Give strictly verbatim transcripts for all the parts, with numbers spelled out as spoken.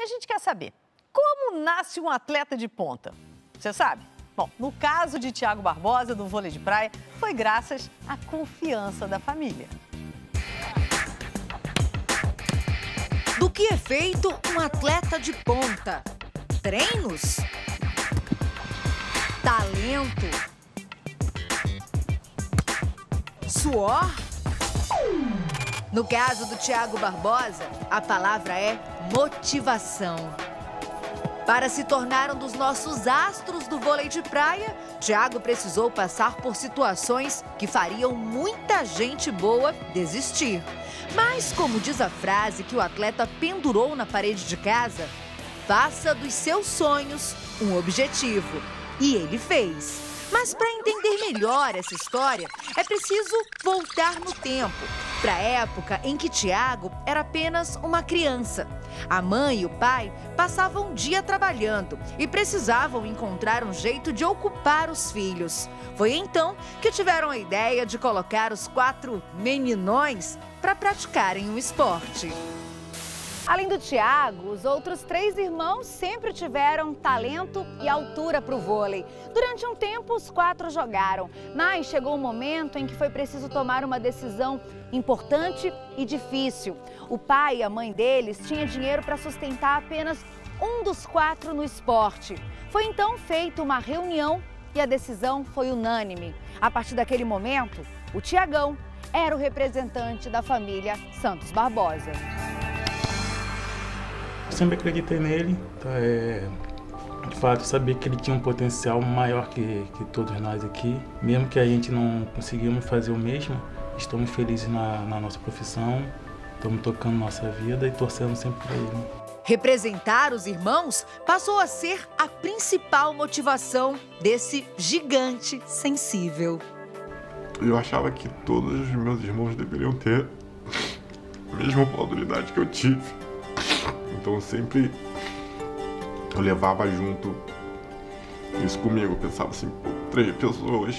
a gente quer saber, como nasce um atleta de ponta? Você sabe? Bom, no caso de Thiago Barbosa, do vôlei de praia, foi graças à confiança da família. Do que é feito um atleta de ponta? Treinos? Talento? Suor? No caso do Thiago Barbosa, a palavra é motivação. Para se tornar um dos nossos astros do vôlei de praia, Thiago precisou passar por situações que fariam muita gente boa desistir. Mas, como diz a frase que o atleta pendurou na parede de casa, faça dos seus sonhos um objetivo. E ele fez. Mas para entender melhor essa história, é preciso voltar no tempo, para a época em que Thiago era apenas uma criança. A mãe e o pai passavam um dia trabalhando e precisavam encontrar um jeito de ocupar os filhos. Foi então que tiveram a ideia de colocar os quatro meninões para praticarem um esporte. Além do Thiago, os outros três irmãos sempre tiveram talento e altura para o vôlei. Durante um tempo, os quatro jogaram, mas chegou um momento em que foi preciso tomar uma decisão importante e difícil. O pai e a mãe deles tinham dinheiro para sustentar apenas um dos quatro no esporte. Foi então feita uma reunião e a decisão foi unânime. A partir daquele momento, o Thiagão era o representante da família Santos Barbosa. Sempre acreditei nele, então, é, de fato sabia que ele tinha um potencial maior que, que todos nós aqui. Mesmo que a gente não conseguimos fazer o mesmo, estamos felizes na, na nossa profissão, estamos tocando nossa vida e torcendo sempre para ele. Representar os irmãos passou a ser a principal motivação desse gigante sensível. Eu achava que todos os meus irmãos deveriam ter a mesma oportunidade que eu tive. Então eu sempre eu levava junto isso comigo. Eu pensava assim, pô, três pessoas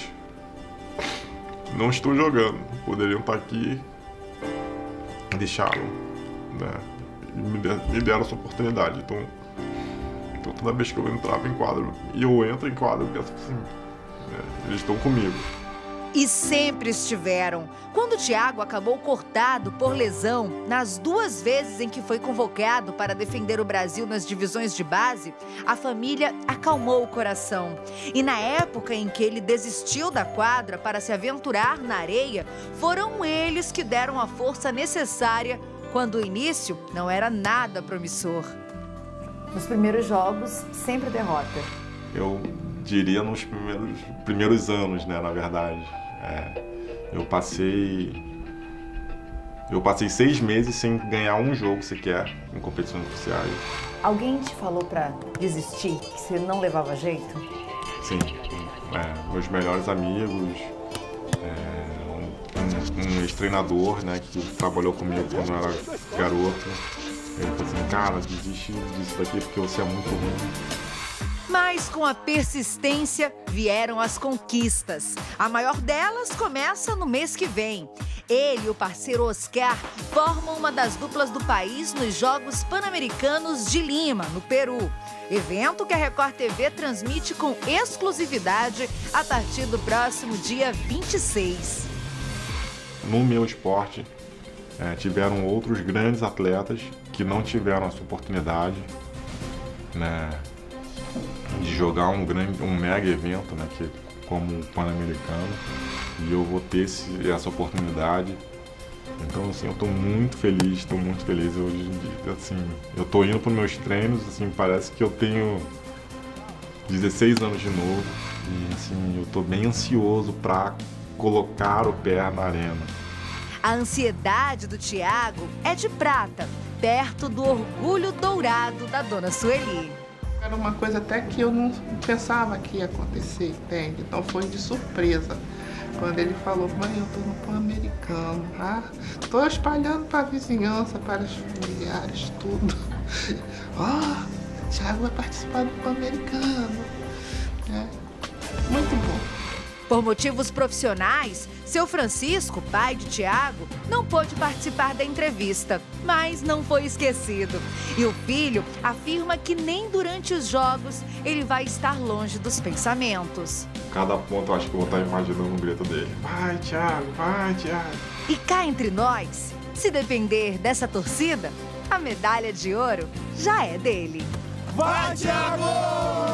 não estão jogando, poderiam estar aqui, deixaram, né? E me deram, me deram essa oportunidade. Então, então toda vez que eu entrava em quadro e eu entro em quadro, eu penso assim, né? Eles estão comigo. E sempre estiveram. Quando o Thiago acabou cortado por lesão, nas duas vezes em que foi convocado para defender o Brasil nas divisões de base, a família acalmou o coração. E na época em que ele desistiu da quadra para se aventurar na areia, foram eles que deram a força necessária quando o início não era nada promissor. Nos primeiros jogos, sempre derrota. Eu diria nos primeiros, primeiros anos, né, na verdade. É, eu passei eu passei seis meses sem ganhar um jogo sequer em competições oficiais. Alguém te falou pra desistir, que você não levava jeito? Sim, é, meus melhores amigos, é, um, um ex-treinador, né, que trabalhou comigo quando eu era garoto. Ele falou assim, cara, desiste disso daqui porque você é muito ruim. Mas com a persistência vieram as conquistas. A maior delas começa no mês que vem. Ele e o parceiro Oscar formam uma das duplas do país nos Jogos Pan-Americanos de Lima, no Peru. Evento que a Record T V transmite com exclusividade a partir do próximo dia vinte e seis. No meu esporte, é, tiveram outros grandes atletas que não tiveram essa oportunidade, né, de jogar um grande, um mega evento, né, que, como o Pan-Americano, e eu vou ter esse, essa oportunidade. Então, assim, eu estou muito feliz, estou muito feliz hoje. Assim, eu estou indo para os meus treinos, assim, parece que eu tenho dezesseis anos de novo, e assim, eu estou bem ansioso para colocar o pé na arena. A ansiedade do Thiago é de prata, perto do orgulho dourado da dona Sueli. Era uma coisa até que eu não pensava que ia acontecer, entende? Então foi de surpresa. Quando ele falou, mãe, eu tô no Pan-Americano, ah, tô espalhando para a vizinhança, para os familiares, tudo. Ó, oh, Thiago vai participar do Pan-Americano. É, muito bom. Por motivos profissionais, seu Francisco, pai de Thiago, não pôde participar da entrevista, mas não foi esquecido. E o filho afirma que nem durante os jogos ele vai estar longe dos pensamentos. Cada ponto eu acho que eu vou estar imaginando um grito dele. Vai, Thiago, vai, Thiago. E cá entre nós, se depender dessa torcida, a medalha de ouro já é dele. Vai, Thiago!